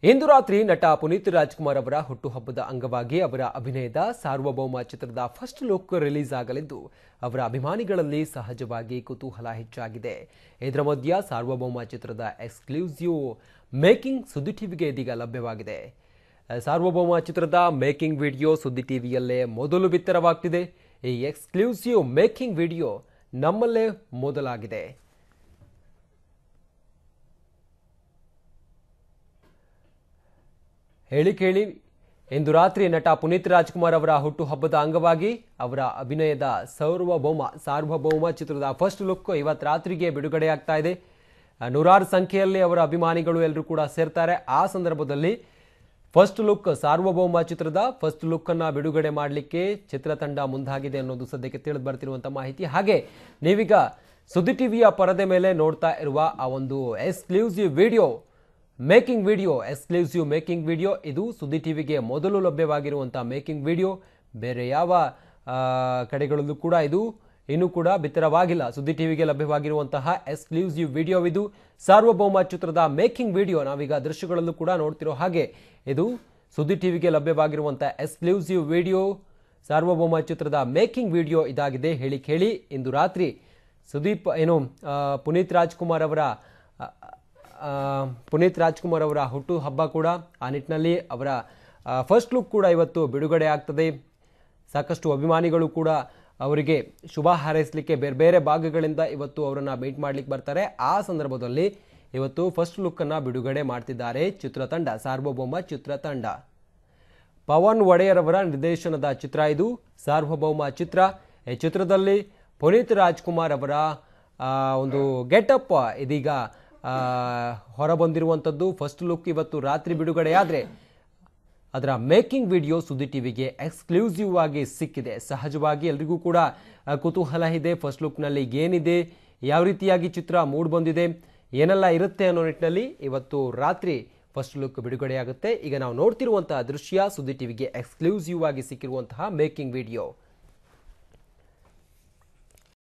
ಇಂದು ರಾತ್ರಿ ನಟ ಪುನೀತ್ ರಾಜ್ಕುಮಾರ್ ಅವರ ಹುಟ್ಟುಹಬ್ಬದ ಅಂಗವಾಗಿ ಅವರ ಅಭಿನಯದ ಸಾರ್ವಭೌಮ ಚಿತ್ರದ ಫಸ್ಟ್ ಲುಕ್ ರಿಲೀಸ್ ಆಗಲಿದ್ದು ಅವರ ಅಭಿಮಾನಿಗಳಲ್ಲಿ ಸಹಜವಾಗಿ ಕುತೂಹಲ ಹೆಚ್ಚಾಗಿದೆ. ಇದರ ಮಧ್ಯೆ ಸಾರ್ವಭೌಮ ಚಿತ್ರದ ಎಕ್ಸ್ಕ್ಲೂಸಿವ್ ಮೇಕಿಂಗ್ ಸುದ್ದಿ ಟಿವಿಗೆ ಇದೀಗ ಲಭ್ಯವಾಗಿದೆ. ಸಾರ್ವಭೌಮ ಚಿತ್ರದ ಮೇಕಿಂಗ್ ವಿಡಿಯೋ ಸುದ್ದಿ ಟಿವಿಯಲ್ಲೇ ಮೊದಲು ಬಿತ್ತರವಾಗ್ತಿದೆ. ಈ ಎಕ್ಸ್ಕ್ಲೂಸಿವ್ ಮೇಕಿಂಗ್ ವಿಡಿಯೋ ನಮ್ಮಲ್ಲೇ ಮೊದಲಾಗಿದೆ. ಹೇಳಿ ಕೇಳಿ ಇಂದು ರಾತ್ರಿ ನಟ ಪುನೀತ್ ರಾಜ್ಕುಮಾರ್ ಅವರ ಹುಟ್ಟುಹಬ್ಬದ ಅಂಗವಾಗಿ ಅವರ ಅಭಿನಯದ ಸಾರ್ವಭೌಮ ಚಿತ್ರದ ಫಸ್ಟ್ ಲುಕ್ ಇವತ್ತು ರಾತ್ರಿಗೆ ಬಿಡುಗಡೆಯಾಗ್ತಾ ಇದೆ. ನೂರಾರು ಸಂಖ್ಯೆಯಲ್ಲಿ ಅವರ ಅಭಿಮಾನಿಗಳು ಎಲ್ಲರೂ ಕೂಡ ಸೇರ್ತಾರೆ. ಆ ಸಂದರ್ಭದಲ್ಲಿ ಫಸ್ಟ್ ಲುಕ್ ಸಾರ್ವಭೌಮ ಚಿತ್ರದ ಫಸ್ಟ್ ಲುಕ್ ಅನ್ನ ಬಿಡುಗಡೆ ಮಾಡಲಿಕ್ಕೆ ಚಿತ್ರತಂಡ ಮುಂದಾಗಿದೆ ಅನ್ನೋದು ಸದ್ಯಕ್ಕೆ ತಿಳಿದು ಬರ್ತಿರುವಂತಹ ಮಾಹಿತಿ. ಹಾಗೆ ನೀವೀಗ ಸುದ್ದಿ ಟಿವಿಯ ಪರದೆ ಮೇಲೆ ನೋಡ್ತಾ ಇರುವ ಆ ಒಂದು ಎಕ್ಸ್ಕ್ಲೂಸಿವ್ ಮೇಕಿಂಗ್ ವಿಡಿಯೋ ಇದು ಸುದ್ದಿ ಟಿವಿಗೆ ಮೊದಲು ಲಭ್ಯವಾಗಿರುವಂತಹ ಮೇಕಿಂಗ್ ವಿಡಿಯೋ. ಬೇರೆ ಯಾವ ಕಡೆಗಳಲ್ಲೂ ಕೂಡ ಇದು ಇನ್ನೂ ಕೂಡ ಬಿತ್ತರವಾಗಿಲ್ಲ. ಸುದ್ದಿ ಟಿವಿಗೆ ಲಭ್ಯವಾಗಿರುವಂತಹ ಎಕ್ಸ್ಕ್ಲೂಸಿವ್ ವಿಡಿಯೋ ಇದು. ಸಾರ್ವಭೌಮ ಚಿತ್ರದ ಮೇಕಿಂಗ್ ವಿಡಿಯೋ ನಾವೀಗ ದೃಶ್ಯಗಳಲ್ಲೂ ಕೂಡ ನೋಡ್ತಿರೋ ಹಾಗೆ ಇದು ಸುದ್ದಿ ಟಿವಿಗೆ ಲಭ್ಯವಾಗಿರುವಂತಹ ಎಕ್ಸ್ಕ್ಲೂಸಿವ್ ವಿಡಿಯೋ ಸಾರ್ವಭೌಮ ಚಿತ್ರದ ಮೇಕಿಂಗ್ ವಿಡಿಯೋ ಇದಾಗಿದೆ. ಹೇಳಿ ಕೇಳಿ ಇಂದು ರಾತ್ರಿ ಪುನೀತ್ ರಾಜ್ಕುಮಾರ್ ಅವರ ಹುಟ್ಟು ಹಬ್ಬ ಕೂಡ ಆ ನಿಟ್ಟಿನಲ್ಲಿ ಅವರ ಫಸ್ಟ್ ಲುಕ್ ಕೂಡ ಇವತ್ತು ಬಿಡುಗಡೆ ಆಗ್ತದೆ. ಸಾಕಷ್ಟು ಅಭಿಮಾನಿಗಳು ಕೂಡ ಅವರಿಗೆ ಶುಭ ಹಾರೈಸಲಿಕ್ಕೆ ಬೇರೆ ಬೇರೆ ಭಾಗಗಳಿಂದ ಇವತ್ತು ಅವರನ್ನ ಮೀಟ್ ಮಾಡ್ಲಿಕ್ಕೆ ಬರ್ತಾರೆ. ಆ ಸಂದರ್ಭದಲ್ಲಿ ಇವತ್ತು ಫಸ್ಟ್ ಲುಕ್ ಅನ್ನ ಬಿಡುಗಡೆ ಮಾಡ್ತಿದ್ದಾರೆ ಚಿತ್ರತಂಡ, ಸಾರ್ವಭೌಮ ಚಿತ್ರತಂಡ. ಪವನ್ ಒಡೆಯರ್ ಅವರ ನಿರ್ದೇಶನದ ಚಿತ್ರ ಇದು ಸಾರ್ವಭೌಮ ಚಿತ್ರ. ಈ ಚಿತ್ರದಲ್ಲಿ ಪುನೀತ್ ರಾಜ್ಕುಮಾರ್ ಅವರ ಒಂದು ಗೆಟಪ್ ಇದೀಗ ಹೊರಬಂದಿರುವಂಥದ್ದು. ಫಸ್ಟ್ ಲುಕ್ ಇವತ್ತು ರಾತ್ರಿ ಬಿಡುಗಡೆಯಾದರೆ ಅದರ ಮೇಕಿಂಗ್ ವಿಡಿಯೋ ಸುದ್ದಿ ಟಿವಿಗೆ ಎಕ್ಸ್ಕ್ಲೂಸಿವ್ ಆಗಿ ಸಿಕ್ಕಿದೆ. ಸಹಜವಾಗಿ ಎಲ್ರಿಗೂ ಕೂಡ ಕುತೂಹಲ ಇದೆ. ಫಸ್ಟ್ ಲುಕ್ನಲ್ಲಿ ಏನಿದೆ, ಯಾವ ರೀತಿಯಾಗಿ ಚಿತ್ರ ಮೂಡ್ ಬಂದಿದೆ, ಏನೆಲ್ಲ ಇರುತ್ತೆ ಅನ್ನೋ ನಿಟ್ಟಿನಲ್ಲಿ ಇವತ್ತು ರಾತ್ರಿ ಫಸ್ಟ್ ಲುಕ್ ಬಿಡುಗಡೆಯಾಗುತ್ತೆ. ಈಗ ನಾವು ನೋಡ್ತಿರುವಂತಹ ದೃಶ್ಯ ಸುದ್ದಿ ಟಿವಿಗೆ ಎಕ್ಸ್ಕ್ಲೂಸಿವ್ ಆಗಿ ಸಿಕ್ಕಿರುವಂತಹ ಮೇಕಿಂಗ್ ವಿಡಿಯೋ.